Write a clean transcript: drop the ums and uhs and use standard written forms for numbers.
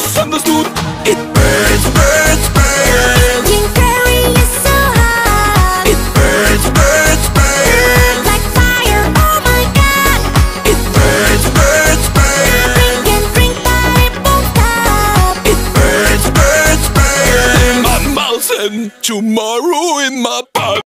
misunderstood. It burns, burns, burns. King Curry is so hot. It burns, burns, burns. Like fire, oh my god. It burns, burns, burns. Drink and drink, but it won't stop. It burns, burns, burns. In my mouth and tomorrow in my